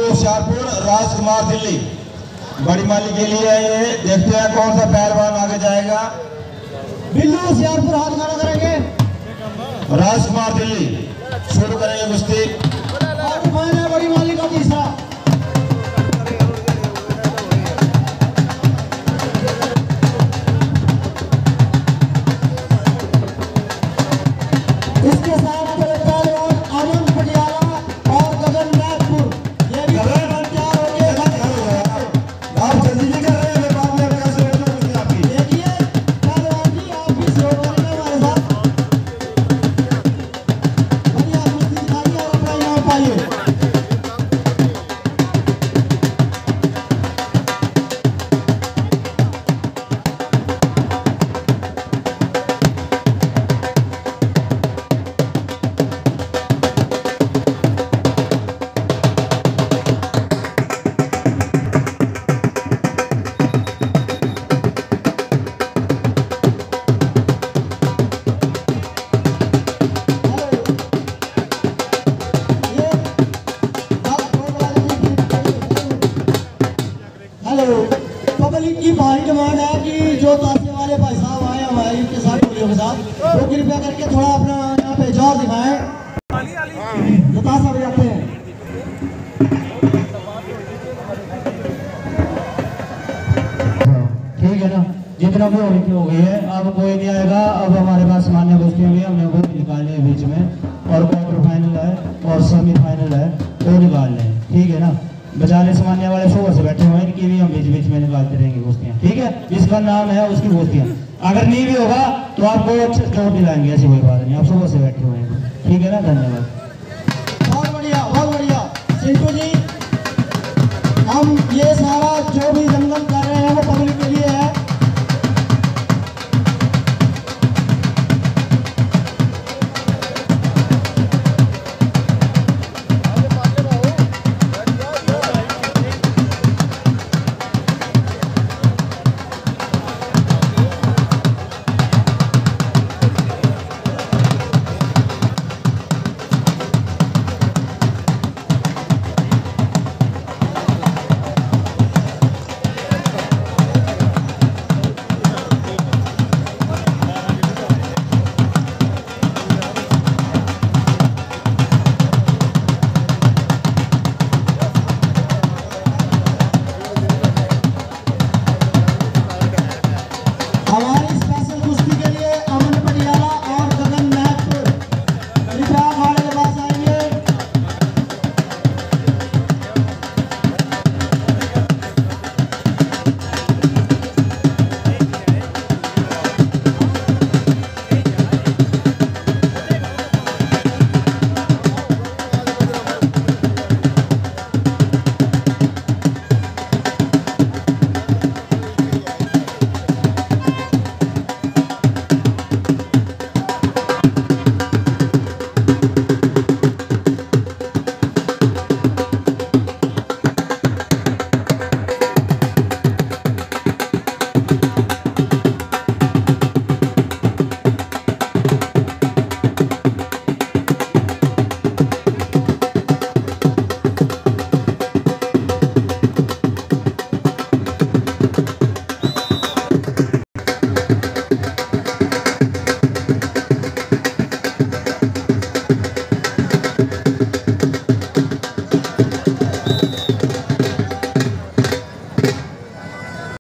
होशियारपुर, राज कुमार दिल्ली। बड़ी माली के लिए है ये। देखते हैं कौन सा पहलवान आगे जाएगा। बिल्लू होशियारपुर हाथ खड़ा करेंगे। राज कुमार दिल्ली शुरू करेंगे कुश्ती। बड़ी माली का तीसरा। इसके साथ पहलवान आनंद पटियाला और गगन नागपुर, ये भी तैयार हो गए। आप जल्दी नहीं कर रहे हैं, बाद में कैसे आपकी। देखिए पहलवान जी, आप भी सहयोग करेंगे हमारे साथ। बढ़िया कुश्ती दिखाइए और अपना इनाम पाइए। पब्लिक की भारी डिमांड है कि जो ताशे वाले भाई साहब आए हमारे के साथ टोलियों के साथ, वो कृपया करके थोड़ा अपना यहाँ पे जोर दिखाएं जो ताशा बजाते हैं। ठीक है ना, जितना भी होने की हो गई है। अब कोई नहीं आएगा। अब हमारे पास सामान्य कुश्ती होंगी, हमने वो निकालने हैं बीच में, और क्वार्टर फाइनल है और सेमीफाइनल है, वो निकालने हैं। ठीक है ना, बचाने सामान्य वाले सुबह से बैठे हुए हैं, इनकी भी हम बीच बीच में निकालते रहेंगे कुश्तियाँ। ठीक है, जिसका नाम है उसकी कुश्तियाँ। अगर नहीं भी होगा तो आपको चोट दिलाएंगे, ऐसी कोई बात नहीं। आप सुबह से बैठे हुए हैं। ठीक है ना, धन्यवाद। बहुत बढ़िया, बहुत बढ़िया। सिंटू जी, हम ये सारा जो भी जंगल